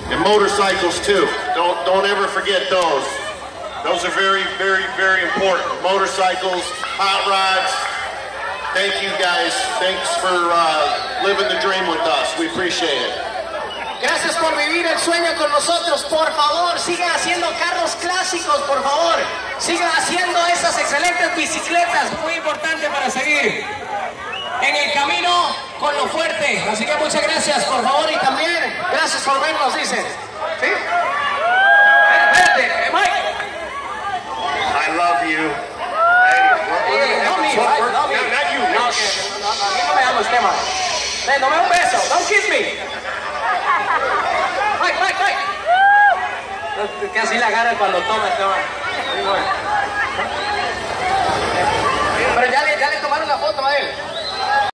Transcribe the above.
And motorcycles too. Don't ever forget those. Those are very, very, very important. Motorcycles, hot rods. Thank you guys. Thanks for living the dream with us. We appreciate it. Gracias por vivir el sueño con nosotros. Por favor, sigan haciendo carros clásicos, por favor. Sigan haciendo esas excelentes bicicletas. Muy importante para seguir en el camino con lo fuerte. Así que muchas gracias, por favor. Y también, gracias por vernos, dicen. ¿Sí? Espérate, Mike. I love you. No me. Not you. No, a mí no me amo el tema. Ven, dame un beso. Don't kiss me. Mike. Casi la agarra cuando toma el tema. Pero ya le tomaron la foto a él.